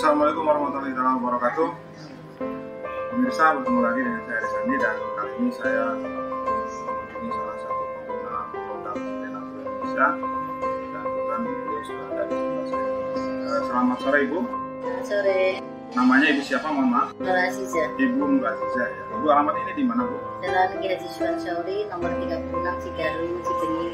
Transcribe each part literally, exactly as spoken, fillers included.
Assalamualaikum warahmatullahi wabarakatuh. Pemirsa, bertemu lagi dengan saya Rizani, dan kali ini saya mengunjungi salah satu pengguna produk Denatur Indonesia, dan kebetulan beliau sudah ada di sebelah saya. Selamat sore Ibu. Selamat sore. Namanya Ibu siapa, mohon maaf? Nur Aziza. Ibu Nur Aziza ya. Ibu, alamat ini di mana Bu? Jalan Ki Haji Suwan Sauri, nomor tiga puluh enam Cigaru, Cibenying.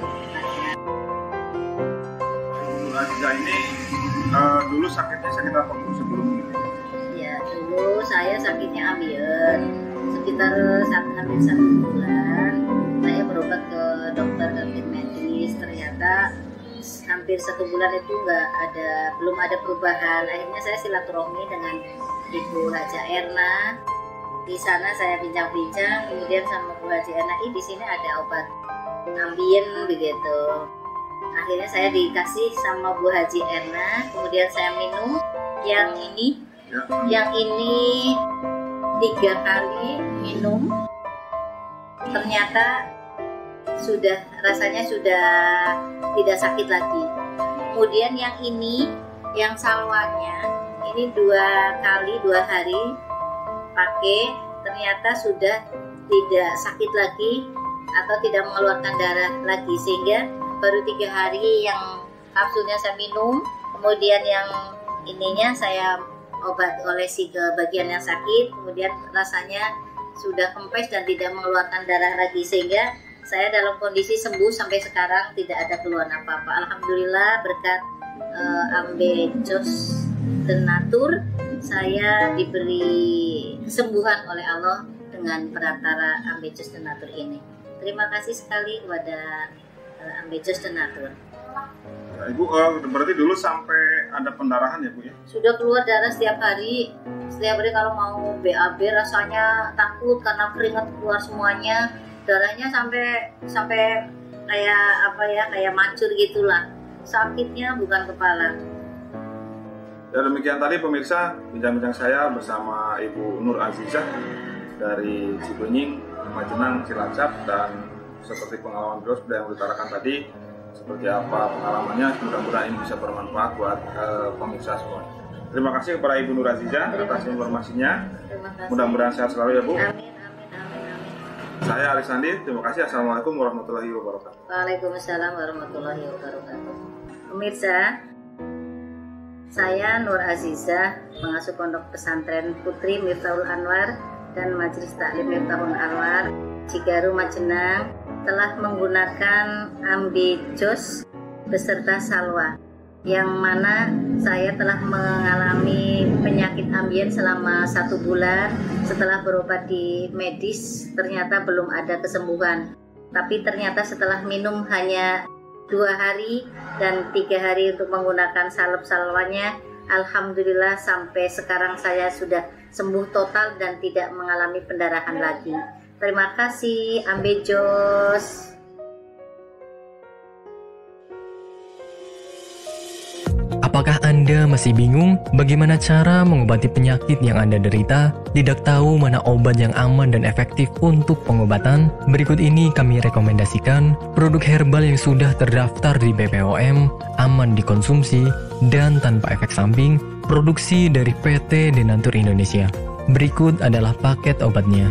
Ibu Nur Aziza ini uh, dulu sakitnya sakit apa Bu sebelum ini? Ya, dulu saya sakitnya ambeien. Sekitar satu hampir satu bulan, saya berobat ke dokter kabin medis. Ternyata hampir satu bulan itu nggak ada, belum ada perubahan. Akhirnya saya silaturahmi dengan Ibu Haja Erna. Di sana saya bincang-bincang, kemudian sama Bu Haji Erna, di sini ada obat ambien begitu. Akhirnya saya dikasih sama Bu Haji Erna, kemudian saya minum yang ini, ya. yang ini tiga kali minum, ternyata sudah rasanya sudah tidak sakit lagi. Kemudian yang ini, yang salwanya, ini dua kali dua hari pakai, ternyata sudah tidak sakit lagi atau tidak mengeluarkan darah lagi, sehingga baru tiga hari yang kapsulnya saya minum, kemudian yang ininya saya obat olesi ke bagian yang sakit, kemudian rasanya sudah kempes dan tidak mengeluarkan darah lagi, sehingga saya dalam kondisi sembuh sampai sekarang, tidak ada keluhan apa-apa. Alhamdulillah, berkat uh, Ambejos Denatur, saya diberi kesembuhan oleh Allah dengan perantara Ambejos Denatur ini. Terima kasih sekali kepada uh, Ambejos Denatur. Ya, Ibu, uh, berarti dulu sampai ada pendarahan ya Bu ya? Sudah keluar darah setiap hari. Setiap hari kalau mau B A B rasanya takut karena keringat keluar semuanya. Darahnya sampai sampai kayak apa ya, kayak mancur gitulah. Sakitnya bukan kepala. Ya, demikian tadi pemirsa bincang-bincang saya bersama Ibu Nur Aziza dari Cibenying, Majenang, Cilacap, dan seperti pengalaman beliau sudah yang diutarakan tadi, seperti apa pengalamannya, mudah-mudahan ini bisa bermanfaat buat uh, pemirsa semua. Terima kasih kepada Ibu Nur Aziza atas informasinya. Mudah-mudahan sehat selalu ya Bu. Amin. Saya Aris Sandi, terima kasih. Assalamualaikum warahmatullahi wabarakatuh. Waalaikumsalam warahmatullahi wabarakatuh. Pemirsa, saya Nur Aziza, pengasuh Pondok Pesantren Putri Miftahul Anwar dan Majelis Taklim Miftahul Anwar Cigaru Majenang, telah menggunakan Ambejos beserta Salwa, yang mana saya telah mengalami penyakit ambien selama satu bulan. Setelah berobat di medis, ternyata belum ada kesembuhan. Tapi ternyata setelah minum hanya dua hari dan tiga hari untuk menggunakan salep-salwanya, alhamdulillah sampai sekarang saya sudah sembuh total dan tidak mengalami pendarahan lagi. Terima kasih Ambejos. Apakah Anda masih bingung bagaimana cara mengobati penyakit yang Anda derita? Tidak tahu mana obat yang aman dan efektif untuk pengobatan? Berikut ini kami rekomendasikan produk herbal yang sudah terdaftar di B P O M, aman dikonsumsi, dan tanpa efek samping, produksi dari P T Denatur Indonesia. Berikut adalah paket obatnya.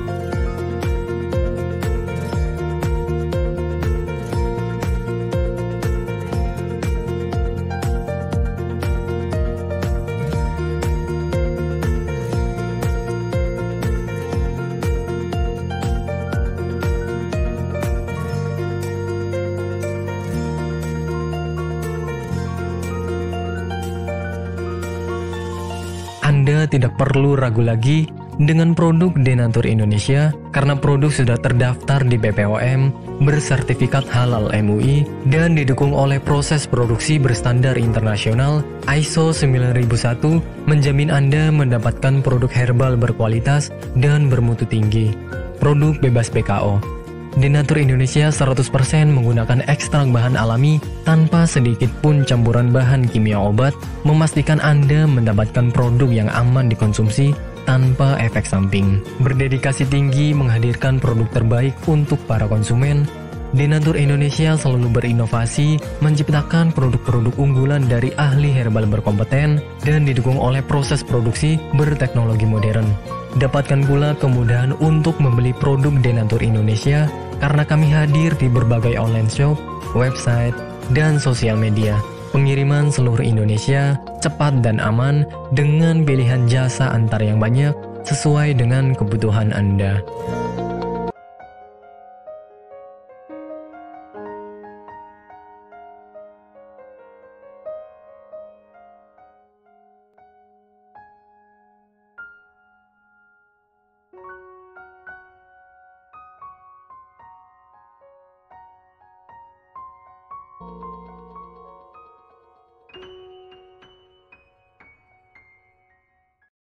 Anda tidak perlu ragu lagi dengan produk Denatur Indonesia karena produk sudah terdaftar di B P O M, bersertifikat halal M U I, dan didukung oleh proses produksi berstandar internasional I S O sembilan ribu satu, menjamin Anda mendapatkan produk herbal berkualitas dan bermutu tinggi. Produk bebas P K O. Denatur Indonesia seratus persen menggunakan ekstrak bahan alami tanpa sedikit pun campuran bahan kimia obat, memastikan Anda mendapatkan produk yang aman dikonsumsi tanpa efek samping. Berdedikasi tinggi menghadirkan produk terbaik untuk para konsumen Denatur Indonesia selalu berinovasi, menciptakan produk-produk unggulan dari ahli herbal berkompeten dan didukung oleh proses produksi berteknologi modern. Dapatkan pula kemudahan untuk membeli produk Denatur Indonesia karena kami hadir di berbagai online shop, website, dan sosial media. Pengiriman seluruh Indonesia cepat dan aman dengan pilihan jasa antar yang banyak sesuai dengan kebutuhan Anda.